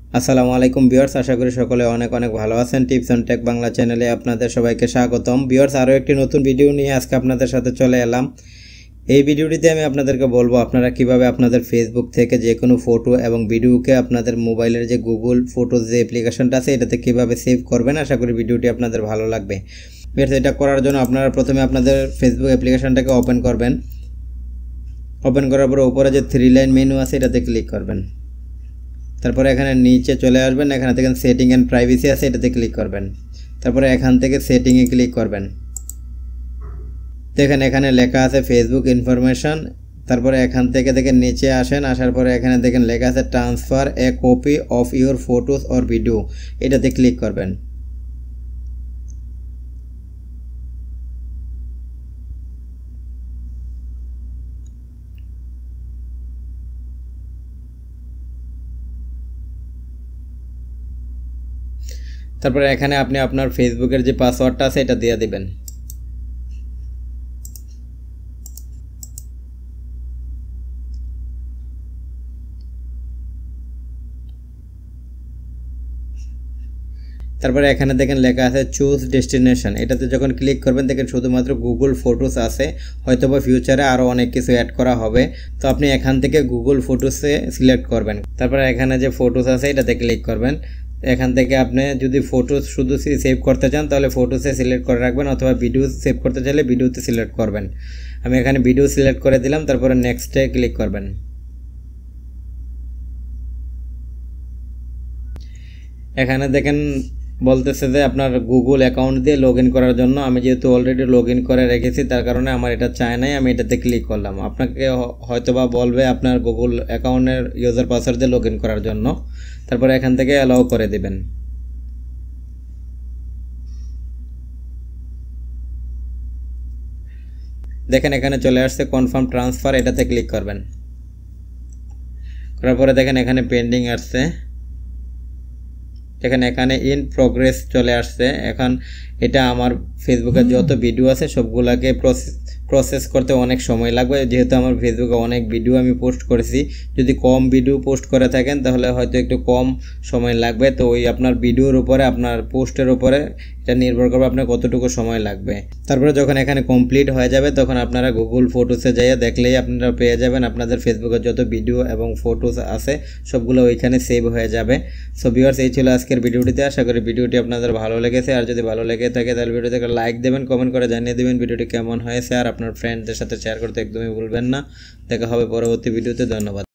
আসসালামু আলাইকুম ভিউয়ার্স, আশা করি সকলে অনেক অনেক ভালো আছেন। টিপস অন টেক বাংলা চ্যানেলে আপনাদের সবাইকে স্বাগতম। ভিউয়ার্স, আরও একটি নতুন ভিডিও নিয়ে আজকে আপনাদের সাথে চলে এলাম। এই ভিডিওটিতে আমি আপনাদেরকে বলবো আপনারা কিভাবে আপনাদের ফেসবুক থেকে যে কোনো ফটো এবং ভিডিওকে আপনাদের মোবাইলের যে গুগল ফটোজ যে অ্যাপ্লিকেশনটা আছে এটাতে কিভাবে সেভ করবেন। আশা করি ভিডিওটি আপনাদের ভালো লাগবে। ভিউয়ার্স, এটা করার জন্য আপনারা প্রথমে আপনাদের ফেসবুক অ্যাপ্লিকেশনটাকে ওপেন করবেন। ওপেন করার পর উপরে যে 3 লাইন মেনু আছে এটাতে ক্লিক করবেন। তারপরে এখানে নিচে চলে আসবেন, এখানে দেখেন সেটিং অ্যান্ড প্রাইভেসি আছে, এটাতে ক্লিক করবেন। তারপরে এখান থেকে সেটিংয়ে ক্লিক করবেন। দেখেন এখানে লেখা আছে ফেসবুক ইনফরমেশন। তারপরে এখান থেকে দেখেন নিচে আসেন, আসার পরে এখানে দেখেন লেখা আছে transfer a copy of your photos or video, এটাতে ক্লিক করবেন। তারপরে এখানে আপনি আপনার ফেসবুকের যে পাসওয়ার্ডটা আছে এটা দিয়ে দিবেন। তারপরে এখানে দেখেন লেখা আছে চুজ ডেস্টিনেশন, এটাতে যখন ক্লিক করবেন দেখেন শুধুমাত্র গুগল ফটোস আছে, হয়তোবা ফিউচারে আরও অনেক কিছু অ্যাড করা হবে। তো আপনি এখান থেকে গুগল ফটোসে সিলেক্ট করবেন। তারপরে এখানে যে ফটোস আছে এটাতে ক্লিক করবেন। এখান থেকে আপনি যদি ফটোস শুধু সেভ করতে চান তাহলে ফটোসে সিলেক্ট করে রাখবেন, অথবা ভিডিও সেভ করতে চাইলে ভিডিওতে সিলেক্ট করবেন। আমি এখানে ভিডিও সিলেক্ট করে দিলাম, তারপরে নেক্সটে ক্লিক করবেন। এখানে দেখেন বলতেছে যে আপনার গুগল অ্যাকাউন্ট দিয়ে লগ ইন করার জন্য। আমি যেহেতু অলরেডি লগ ইন করে রেখেছি তার কারণে আমার এটা চায় নাই, আমি এটাতে ক্লিক করলাম। আপনাকে হয়তোবা বলবে আপনার গুগল অ্যাকাউন্টের ইউজার পাসওয়ার্ড দিয়ে লগ ইন করার জন্য। তারপরে এখান থেকে অ্যালাউ করে দেবেন। দেখেন এখানে চলে আসছে কনফার্ম ট্রান্সফার, এটাতে ক্লিক করবেন। করার পরে দেখেন এখানে পেন্ডিং আসছে, এখানে ইন প্রোগ্রেস চলে আসছে। এখন এটা আমার ফেসবুকে যত ভিডিও আছে সবগুলোকে প্রসেস করতে অনেক সময় লাগবে, যেহেতু আমার ফেসবুকে অনেক ভিডিও আমি পোস্ট করেছি। যদি কম ভিডিও পোস্ট করে থাকেন তাহলে হয়তো একটু কম সময় লাগবে। তো ওই আপনার ভিডিওর উপরে, আপনার পোস্টের উপরে এটা নির্ভর করবে আপনার কতটুকু সময় লাগবে। তারপরে যখন এখানে কমপ্লিট হয়ে যাবে তখন আপনারা গুগল ফটোসে যাইয়ে দেখলেই আপনারা পেয়ে যাবেন আপনাদের ফেসবুকের যত ভিডিও এবং ফটোস আছে সবগুলো ওইখানে সেভ হয়ে যাবে। সো ভিউয়ার্স, এই ছিল আজকের ভিডিওটিতে। আশা করি ভিডিওটি আপনাদের ভালো লেগেছে। আর যদি ভালো লেগে থাকে তাহলে ভিডিওতে লাইক দেবেন, কমেন্ট করে জানিয়ে দেবেন ভিডিওটি কেমন হয়েছে, আর আপনার ফ্রেন্ডদের সাথে শেয়ার করতে একদমই ভুলবেন না। দেখা হবে পরবর্তী ভিডিওতে। ধন্যবাদ।